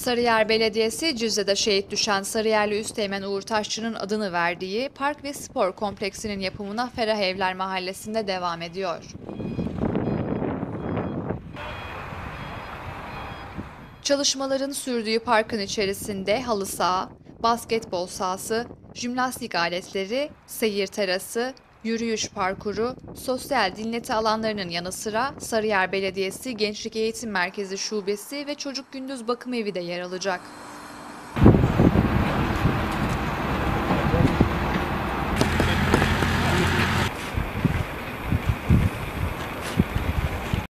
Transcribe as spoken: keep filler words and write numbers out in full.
Sarıyer Belediyesi, Cizre'de şehit düşen Sarıyerli Üsteğmen Uğur Taşçı'nın adını verdiği park ve spor kompleksinin yapımına Ferah Evler Mahallesi'nde devam ediyor. Çalışmaların sürdüğü parkın içerisinde halı saha, basketbol sahası, jimnastik aletleri, seyir terası, yürüyüş parkuru, sosyal dinleti alanlarının yanı sıra Sarıyer Belediyesi Gençlik Eğitim Merkezi Şubesi ve Çocuk Gündüz Bakım Evi de yer alacak.